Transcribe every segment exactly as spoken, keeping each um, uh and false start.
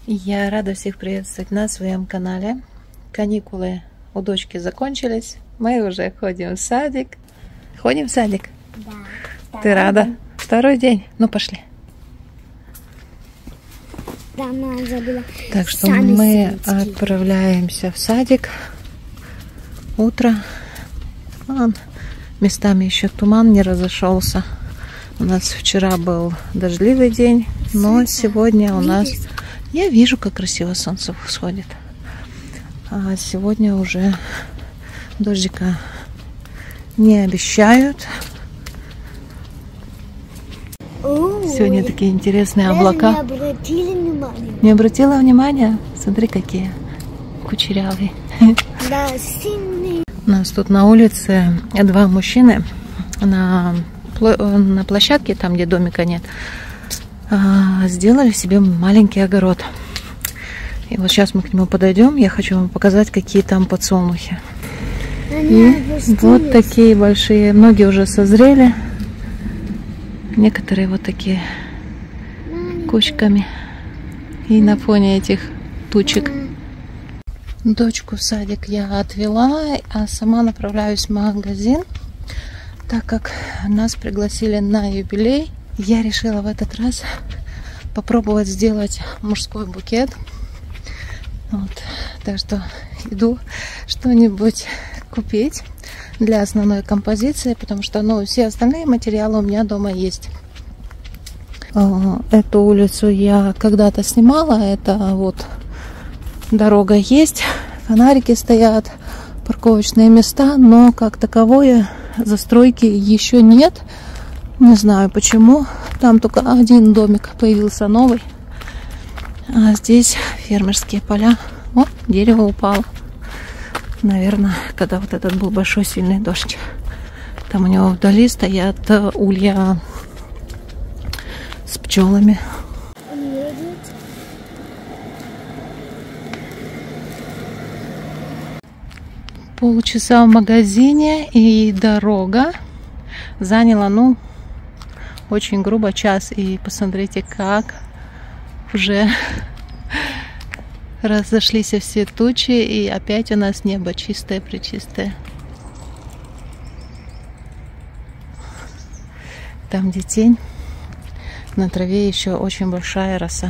Я рада всех приветствовать на своем канале. Каникулы у дочки закончились. Мы уже ходим в садик. Ходим в садик? Да. Ты рада? День. Второй день. Ну, пошли. Да, мама забыла. Так что Сами мы садики. отправляемся в садик. Утро. Вон, местами еще туман не разошелся. У нас вчера был дождливый день, но сегодня у нас... Я вижу, как красиво солнце всходит. А сегодня уже дождика не обещают. Ой, Сегодня такие интересные облака. Не обратили внимания. Не обратила внимания? Смотри, какие кучерявые. Да, сильные. У нас тут на улице два мужчины на, на площадке, там, где домика нет, сделали себе маленький огород. И вот сейчас мы к нему подойдем. Я хочу вам показать, какие там подсолнухи. И вот такие большие. Многие уже созрели. Некоторые вот такие кучками. И на фоне этих тучек. Дочку в садик я отвела, а сама направляюсь в магазин, так как нас пригласили на юбилей. Я решила в этот раз попробовать сделать мужской букет. Вот. Так что иду что-нибудь купить для основной композиции, потому что ну, все остальные материалы у меня дома есть. Эту улицу я когда-то снимала. Это вот дорога есть, фонарики стоят, парковочные места, но как таковое застройки еще нет. Не знаю почему. Там только один домик появился новый. А здесь фермерские поля. О, дерево упало. Наверное, когда вот этот был большой сильный дождь. Там у него вдали стоят улья с пчелами. Полчаса в магазине, и дорога заняла, ну, очень грубо час. И посмотрите, как уже разошлись все тучи, и опять у нас небо чистое-пречистое. Там, где тень, на траве еще очень большая роса.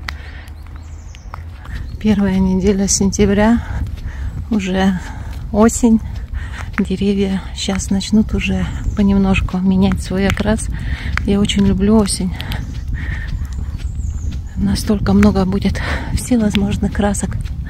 Первая неделя сентября, уже осень. Деревья сейчас начнут уже понемножку менять свой окрас. Я очень люблю осень. Настолько много будет всевозможных красок.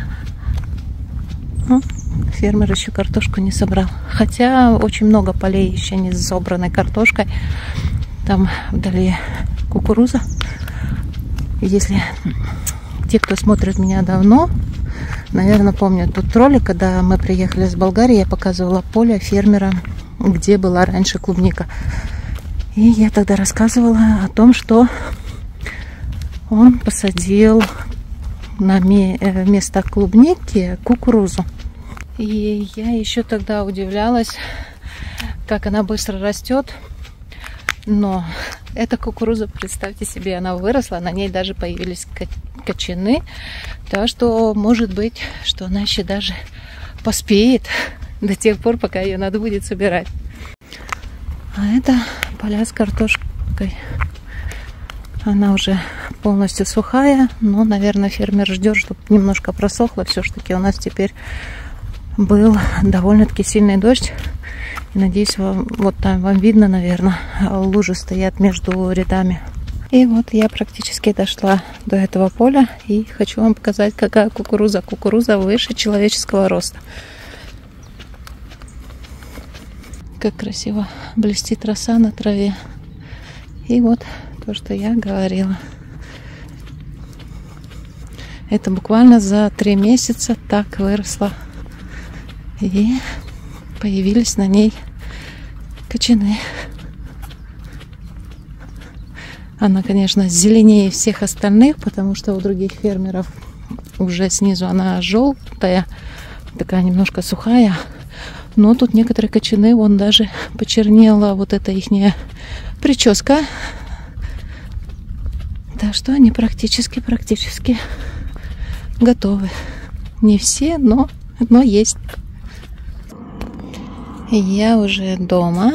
Ну, фермер еще картошку не собрал. Хотя очень много полей еще не собраны картошкой. Там вдали кукуруза. Если те, кто смотрит меня давно, наверное, помнят тот ролик, когда мы приехали с Болгарии, я показывала поле фермера, где была раньше клубника. И я тогда рассказывала о том, что он посадил на место клубники кукурузу. И я еще тогда удивлялась, как она быстро растет. Но эта кукуруза, представьте себе, она выросла, на ней даже появились кочаны. Так что может быть, что она еще даже поспеет до тех пор, пока ее надо будет собирать. А это поля с картошкой. Она уже полностью сухая, но, наверное, фермер ждет, чтобы немножко просохло. Все-таки у нас теперь был довольно-таки сильный дождь. И, надеюсь, вам, вот там вам видно, наверное, лужи стоят между рядами. И вот я практически дошла до этого поля. И хочу вам показать, какая кукуруза. Кукуруза выше человеческого роста. Как красиво блестит роса на траве. И вот то, что я говорила. Это буквально за три месяца так выросло. И появились на ней кочаны. Она, конечно, зеленее всех остальных, потому что у других фермеров уже снизу она желтая, такая немножко сухая. Но тут некоторые кочаны, вон даже почернела вот эта ихняя прическа. Так что они практически-практически готовы. Не все, но, но есть. Я уже дома.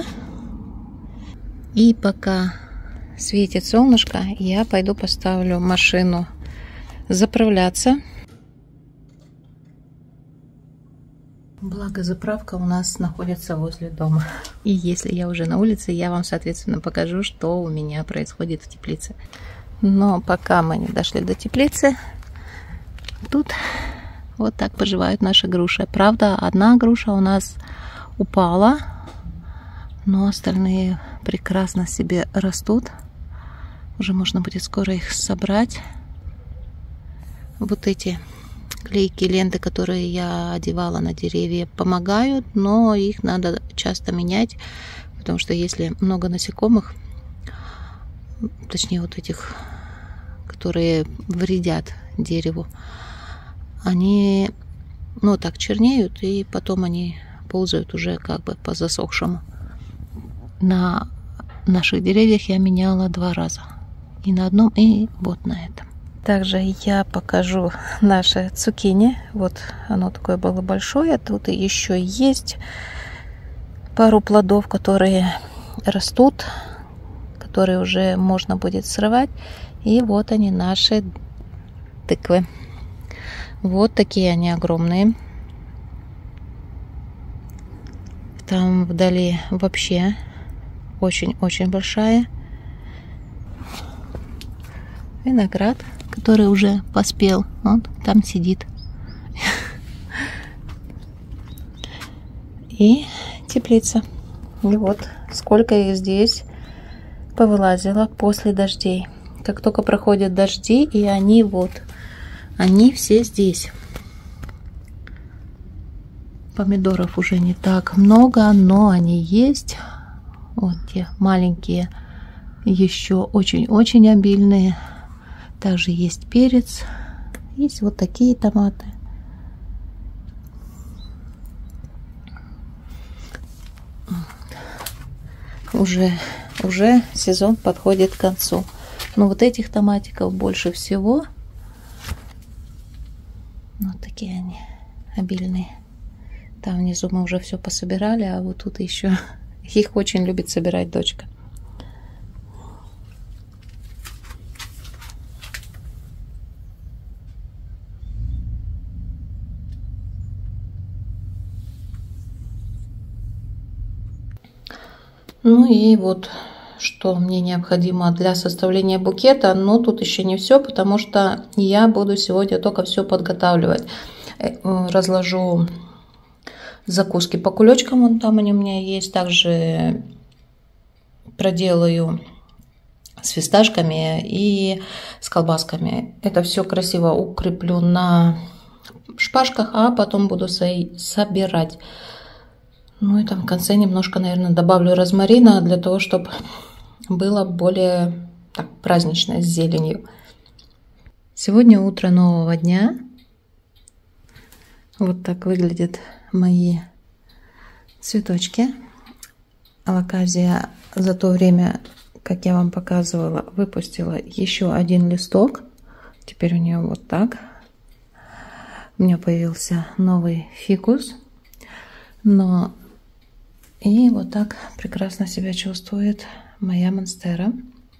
И пока светит солнышко, я пойду поставлю машину заправляться. Благо, заправка у нас находится возле дома. И если я уже на улице, я вам, соответственно, покажу, что у меня происходит в теплице. Но пока мы не дошли до теплицы, тут вот так поживают наши груши. Правда, одна груша у нас упала, но остальные прекрасно себе растут. Уже можно будет скоро их собрать. Вот эти клейкие ленты, которые я одевала на деревья, помогают, но их надо часто менять, потому что если много насекомых, точнее вот этих, которые вредят дереву, они, ну, так чернеют, и потом они ползают уже как бы по засохшему. На наших деревьях я меняла два раза. И на одном, и вот на этом. Также я покажу наше цукини. Вот оно такое было большое. Тут еще есть пару плодов, которые растут, которые уже можно будет срывать. И вот они, наши тыквы. Вот такие они огромные. Там вдали вообще очень-очень большая. Виноград, который уже поспел, вот там сидит. И теплица. И вот сколько их здесь повылазило после дождей. Как только проходят дожди, и они вот, они все здесь. Помидоров уже не так много, но они есть. Вот те маленькие, еще очень-очень обильные. Также есть перец. Есть вот такие томаты. Уже, уже сезон подходит к концу. Но вот этих томатиков больше всего. Вот такие они обильные. Там внизу мы уже все пособирали, а вот тут еще их очень любит собирать дочка. Ну и вот, что мне необходимо для составления букета. Но тут еще не все, потому что я буду сегодня только все подготавливать. Разложу закуски по кулечкам, вон там они у меня есть. Также проделаю с фисташками и с колбасками. Это все красиво укреплю на шпажках, а потом буду собирать. Ну и там в конце немножко, наверное, добавлю розмарина для того, чтобы было более так празднично, с зеленью. Сегодня утро нового дня. Вот так выглядят мои цветочки. Алаказия за то время, как я вам показывала, выпустила еще один листок. Теперь у нее вот так. У меня появился новый фикус. Но и вот так прекрасно себя чувствует моя монстера.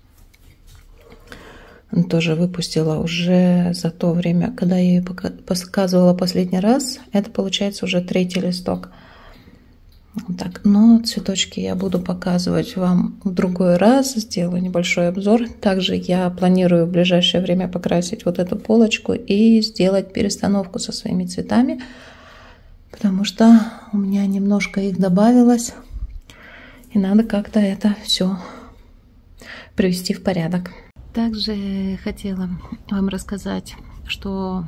Она тоже выпустила уже за то время, когда я ее показывала последний раз. Это получается уже третий листок. Вот так. Но цветочки я буду показывать вам в другой раз. Сделаю небольшой обзор. Также я планирую в ближайшее время покрасить вот эту полочку и сделать перестановку со своими цветами. Потому что у меня немножко их добавилось. И надо как-то это все привести в порядок. Также хотела вам рассказать, что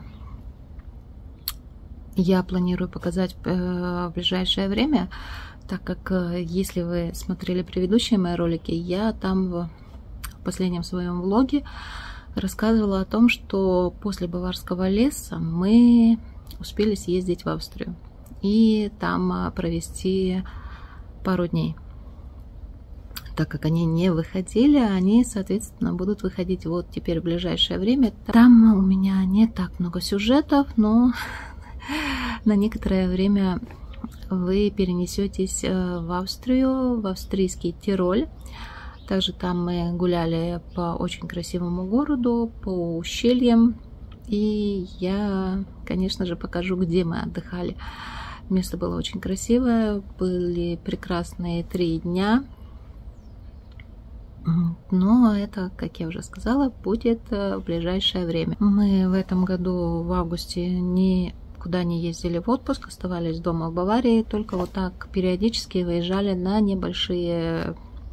я планирую показать в ближайшее время, так как если вы смотрели предыдущие мои ролики, я там в последнем своем влоге рассказывала о том, что после Баварского леса мы успели съездить в Австрию и там провести пару дней. так как они не выходили, они, соответственно, будут выходить вот теперь в ближайшее время. Там у меня не так много сюжетов, но на некоторое время вы перенесетесь в Австрию, в австрийский Тироль. Также там мы гуляли по очень красивому городу, по ущельям. И я, конечно же, покажу, где мы отдыхали. Место было очень красивое, были прекрасные три дня. Но это, как я уже сказала, будет в ближайшее время. Мы в этом году в августе никуда не ездили в отпуск, оставались дома в Баварии, только вот так периодически выезжали на небольшие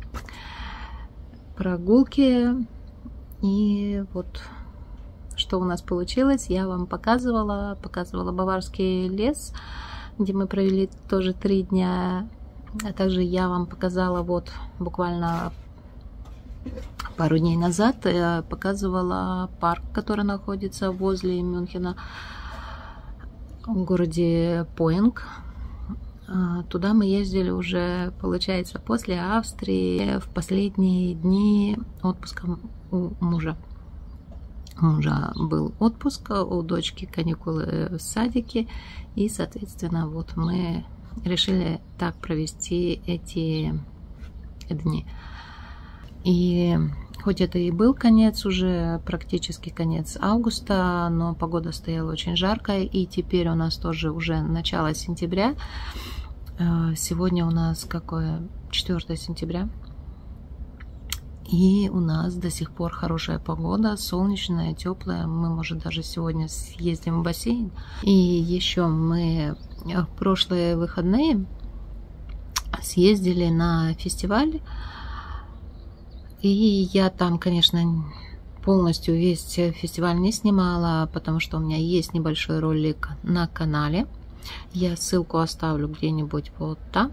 прогулки. И вот что у нас получилось, я вам показывала, показывала Баварский лес, где мы провели тоже три дня. А также я вам показала вот буквально пару дней назад, я показывала парк, который находится возле Мюнхена, в городе Поинг. Туда мы ездили уже, получается, после Австрии, в последние дни отпуска у мужа. У мужа был отпуск, у дочки каникулы в садике, и, соответственно, вот мы решили так провести эти дни. И хоть это и был конец, уже практически конец августа, но погода стояла очень жаркая, и теперь у нас тоже уже начало сентября. Сегодня у нас какое? четвёртое сентября. И у нас до сих пор хорошая погода, солнечная, теплая. Мы, может, даже сегодня съездим в бассейн. И еще мы в прошлые выходные съездили на фестиваль. И я там, конечно, полностью весь фестиваль не снимала, потому что у меня есть небольшой ролик на канале. Я ссылку оставлю где-нибудь вот там.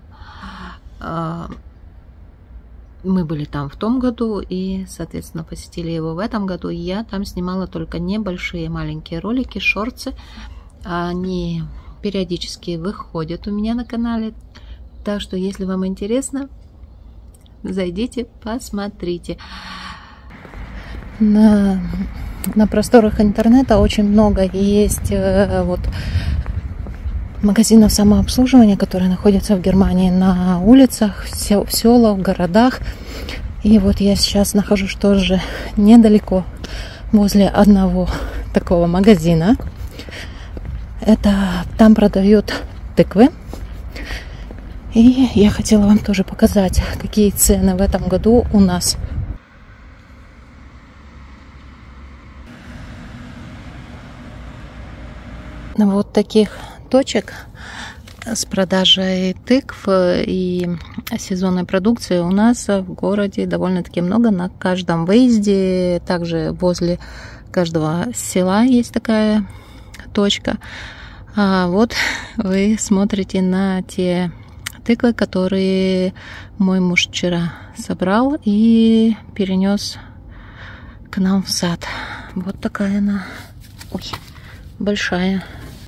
Мы были там в том году и, соответственно, посетили его в этом году. Я там снимала только небольшие маленькие ролики, шорты. Они периодически выходят у меня на канале. Так что, если вам интересно, зайдите, посмотрите. На, на просторах интернета очень много есть вот магазинов самообслуживания, которые находятся в Германии на улицах, в селах, в городах. И вот я сейчас нахожусь тоже недалеко, возле одного такого магазина. Это там продают тыквы. И я хотела вам тоже показать, какие цены в этом году у нас. Вот таких точек с продажей тыкв и сезонной продукции у нас в городе довольно-таки много. На каждом выезде, также возле каждого села есть такая точка. А вот вы смотрите на те тыквы, которые мой муж вчера собрал и перенес к нам в сад. Вот такая она. Ой, большая.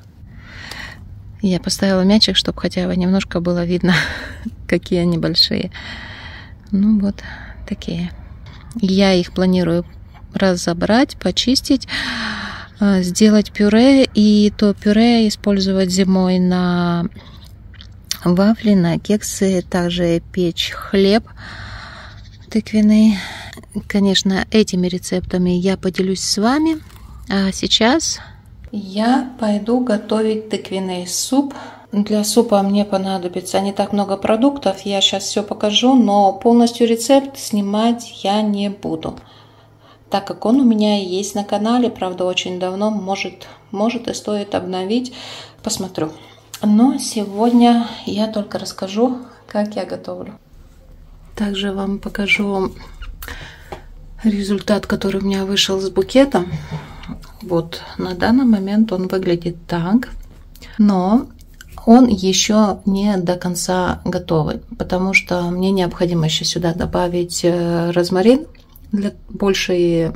Я поставила мячик, чтобы хотя бы немножко было видно, какие они большие. Ну вот такие. Я их планирую разобрать, почистить, сделать пюре. И то пюре использовать зимой на вафли, на кексы. Также печь хлеб тыквенный. Конечно, этими рецептами я поделюсь с вами. А сейчас я пойду готовить тыквенный суп. Для супа мне понадобится не так много продуктов. Я сейчас все покажу, но полностью рецепт снимать я не буду, так как он у меня есть на канале. Правда, очень давно. Может, может и стоит обновить. Посмотрю. Но сегодня я только расскажу, как я готовлю. Также вам покажу результат, который у меня вышел с букетом. Вот на данный момент он выглядит так, но он еще не до конца готовый, потому что мне необходимо еще сюда добавить розмарин для большей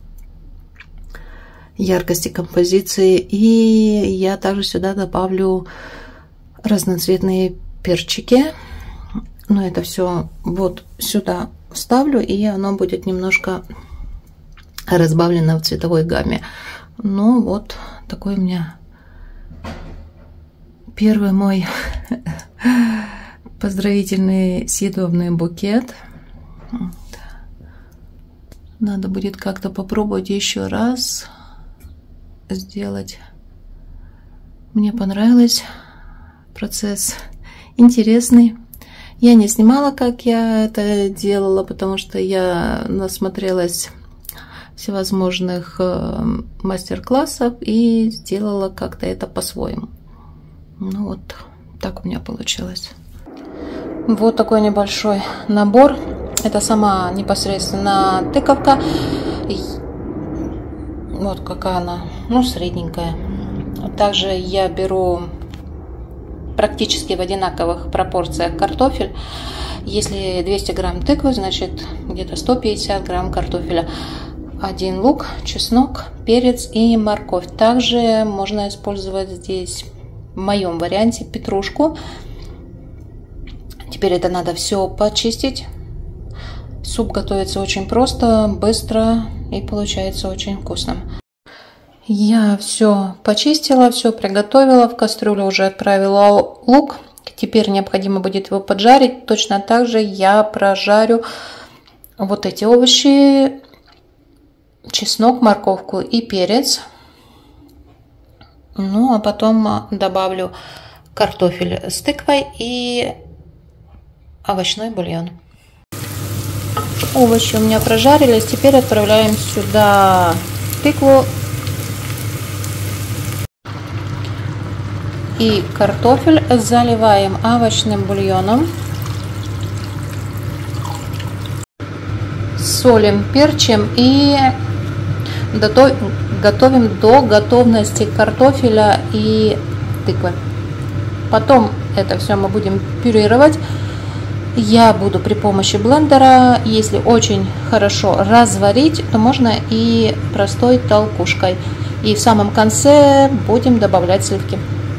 яркости композиции, и я также сюда добавлю разноцветные перчики. Но это все вот сюда вставлю, и оно будет немножко разбавлено в цветовой гамме. Ну вот такой у меня первый мой поздравительный съедобный букет. Надо будет как-то попробовать еще раз сделать. Мне понравилось. Процесс интересный. Я не снимала, как я это делала, потому что я насмотрелась всевозможных мастер-классов и сделала как-то это по-своему. Ну вот так у меня получилось. Вот такой небольшой набор. Это сама непосредственно тыковка. Вот какая она, ну, средненькая. Также я беру практически в одинаковых пропорциях картофель. Если двести грамм тыквы, значит где-то сто пятьдесят грамм картофеля. Один лук, чеснок, перец и морковь. Также можно использовать здесь в моем варианте петрушку. Теперь это надо все почистить. Суп готовится очень просто, быстро и получается очень вкусным. Я все почистила, все приготовила. В кастрюлю уже отправила лук. Теперь необходимо будет его поджарить. Точно так же я прожарю вот эти овощи. Чеснок, морковку и перец. Ну, а потом добавлю картофель с тыквой и овощной бульон. Овощи у меня прожарились. Теперь отправляем сюда тыкву и картофель. Заливаем овощным бульоном. Солим, перчим и готовим до готовности картофеля и тыквы. Потом это все мы будем пюрировать. Я буду при помощи блендера. Если очень хорошо разварить, то можно и простой толкушкой. И в самом конце будем добавлять сливки.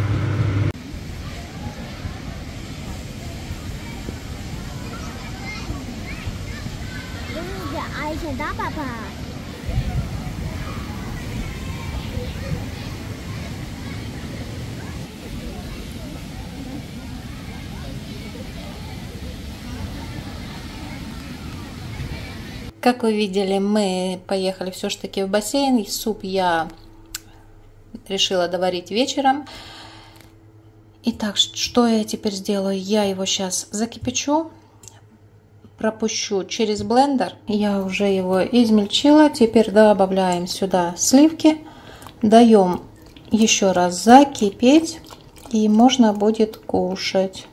Как вы видели, мы поехали все-таки в бассейн. Суп я решила доварить вечером. Итак, что я теперь сделаю? Я его сейчас закипячу, пропущу через блендер. Я уже его измельчила. Теперь добавляем сюда сливки. Даем еще раз закипеть. И можно будет кушать.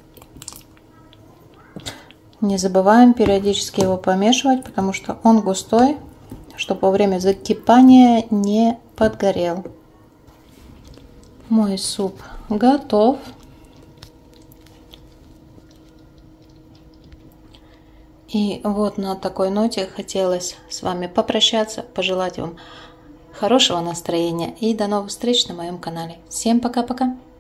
Не забываем периодически его помешивать, потому что он густой, чтобы во время закипания не подгорел. Мой суп готов. И вот на такой ноте хотелось с вами попрощаться, пожелать вам хорошего настроения и до новых встреч на моем канале. Всем пока-пока!